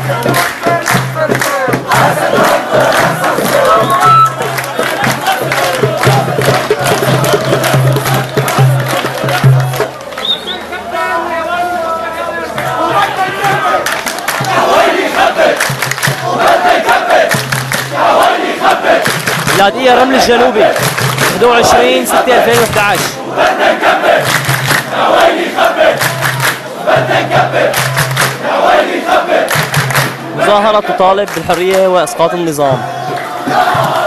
بلادية رمل الجنوبي 21/6/2011. مظاهرة تطالب بالحرية وإسقاط النظام.